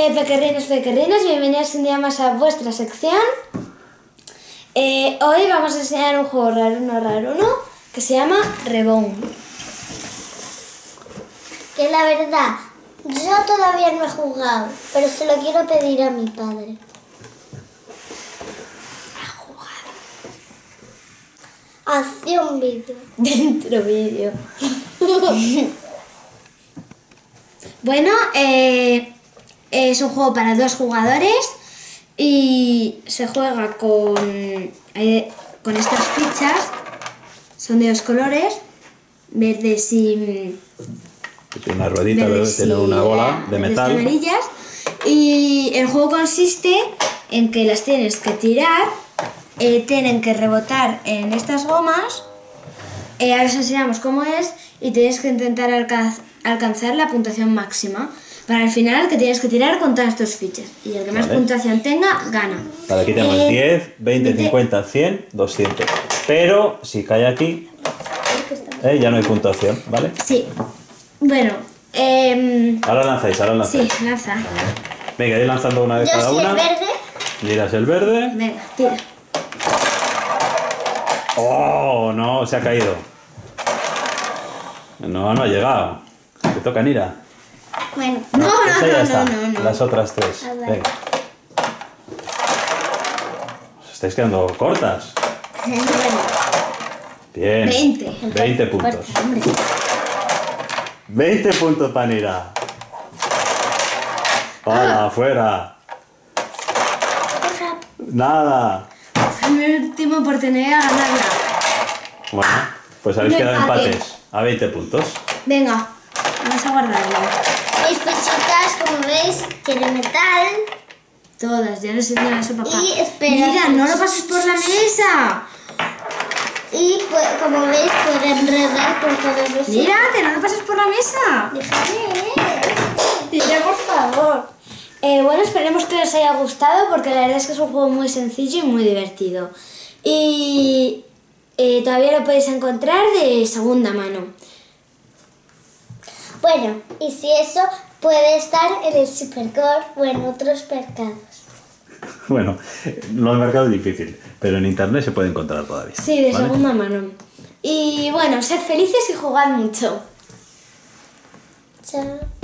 Pequerrinas, bienvenidos un día más a vuestra sección. Hoy vamos a enseñar un juego raruno que se llama Reborn. Que la verdad, yo todavía no he jugado, pero se lo quiero pedir a mi padre. Ha jugado. Acción vídeo. Dentro vídeo. Bueno, es un juego para 2 jugadores y se juega con estas fichas. Son de 2 colores, verdes y... Tiene una ruedita, tiene una bola de metal. Amarillas. Y el juego consiste en que las tienes que tirar, tienen que rebotar en estas gomas. Ahora os enseñamos cómo es y tienes que intentar alcanzar la puntuación máxima. Para el final que tienes que tirar con todas tus fichas. Y el que más puntuación tenga, gana. Vale, aquí tenemos 10, 20, 50, 100, 200. Pero si cae aquí, ya no hay puntuación, ¿vale? Sí. Bueno, ahora lanzáis. Sí, lanza. Venga, ir lanzando una vez Yo cada soy una. el verde. Miras el verde. Venga, tira. ¡Oh! No, se ha caído. No ha llegado. Te toca, Nira. Bueno, Esa ya está. no. Las otras 3. A ver. Venga. Os estáis quedando cortas. Bien. 20 puntos. 20 puntos para Nira. ¡Hala, afuera! Nada. Es mi última oportunidad de ganarla. Bueno, pues habéis quedado empates a 20 puntos. Venga, vamos a guardarla. mis fichitas, como veis, tienen metal. Todas, ya les enseñé a su papá. Y espera. Mira, no lo pases por la mesa. Y como veis, pueden rodar por todos los sitios. Mira, que no lo pases por la mesa. Déjame. Mira, por favor. Bueno, esperemos que os haya gustado porque la verdad es que es un juego muy sencillo y muy divertido. Y todavía lo podéis encontrar de segunda mano. Bueno, y si eso puede estar en el Supercore o en otros mercados. Bueno, los mercados es difícil, pero en internet se puede encontrar todavía. Sí, de ¿vale? segunda mano. Y bueno, sed felices y jugad mucho. Chao.